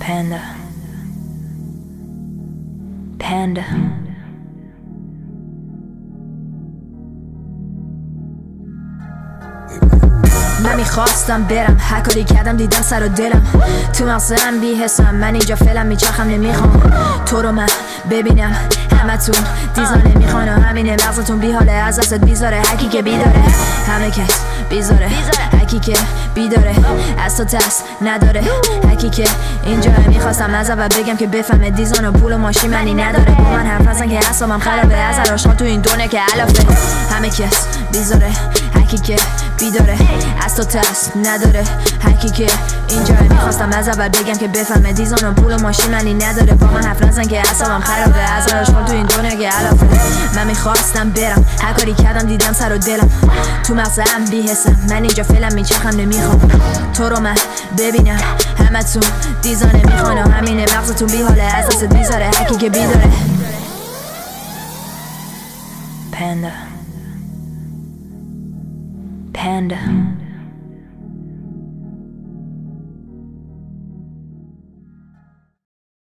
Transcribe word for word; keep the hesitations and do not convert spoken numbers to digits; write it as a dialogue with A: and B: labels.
A: Panda. Panda. من میخواستم برم، هر کاری کردم دیدم سر و دلم تو مغزم بی‌حسم، من اینجا فعلا میچرخم نمیخوام تو رو من ببینم همتون دیزانه میخوان و همینه مغزتون بیحاله از دستت بیزاره هرکی که بیداره همه کس بیزاره هرکی که بیداره از تو ترس نداره هرکی که اینجا میخواستم از اول بگم که بفهمه دیزان و پول و ماشین منی نداره با من حرف نزن که اصابم خرابه از هر آشغال تو این دنیا که علافه همه کس بیزاره هرکی که بیداره از تو ترس نداره هرکی که اینجا میخواستم از اول بگم که بفهمه دیزان و پول و ماشین منی نداره با من حرف نزن که اصابم خرابه از هر آشغال تو این دنیا که علافه من میخواستم برم، هر کاری کردم دیدم سر و دلم تو مغزم بی‌حسم، من اینجا فعلا میچرخم نمیخوام تو رو من ببینم همتون دیزانه میخوان و همینه مغزتون بیحاله از دستت بیزاره هرکی که بیداره Panda. Panda.